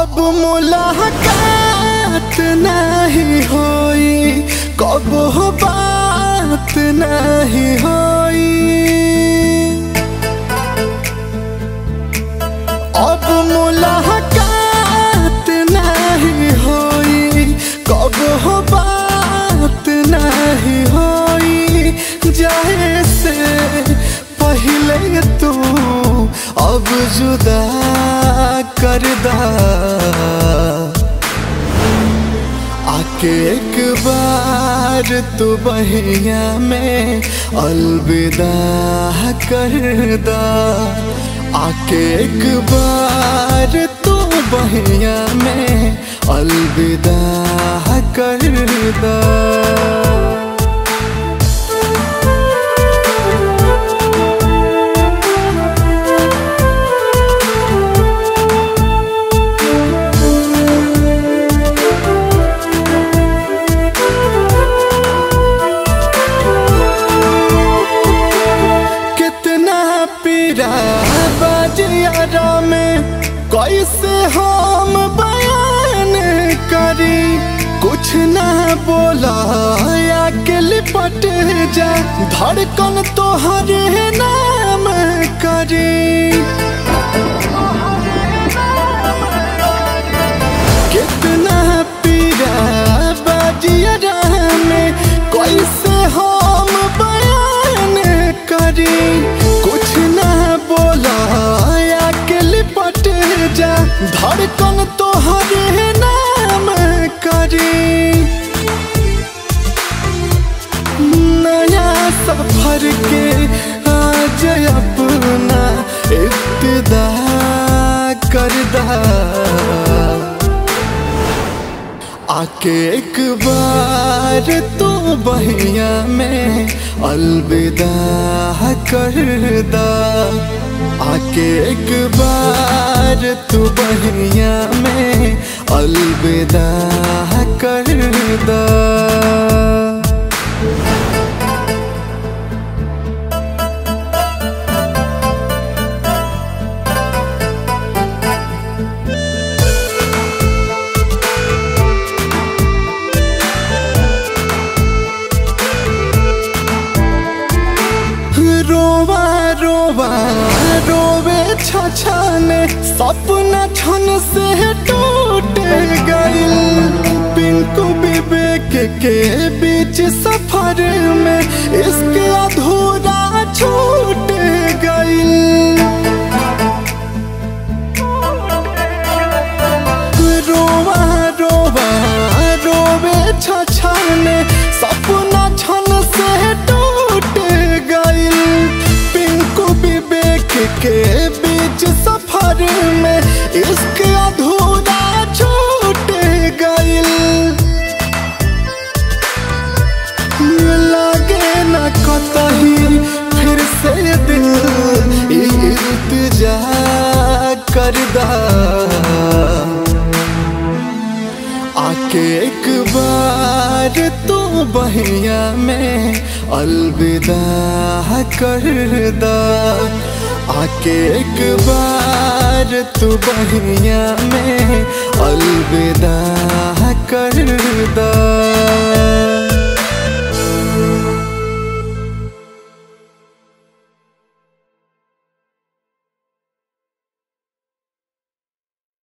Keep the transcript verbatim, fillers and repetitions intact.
अब मुलाकात नहीं होई, कब हो बात नहीं होई। अब मुलाकात नहीं होई, कब हो बात नहीं होई। जाए से पहले तू अब जुदा कर दा, आके एक बार तू बहिया में अलविदा कर दा। आके एक बार तू बहिया में अलविदा कर दा। बाजियारा में कैसे हम बयान करी, कुछ ना बोला या के लिपट जा, धड़कन तोहरे नाम करी। कितना पीरा बाजियारा में कैसे हम बयान करी, कुछ ना बोला या के लिपट जा, धड़कन तोहरे नाम करी। नया सफर के आज अपना इब्तिदा कर दा, आके एक बार तू बहिया में अलविदा कर दा। आके एक बार तू बहिया में अलविदा कर दा। रोवा रोवा रोवे छछने, सपना छन से टूट गइल। पिंकू विवेक के बीच सफर में इसके अधूरा छूट गइल। रोवा रोवा रोवे छछने, सपना छन से टूट गइल। पिंकू विवेक के बीच सफर में इसके अधूरा छूट गइल। लागे न कतही फिर से दिल इल्तिजा कर दा, आके एक बार तू बहिया में अलविदा कर दा। आके एक बार तू बहिया में अलविदा कर दा।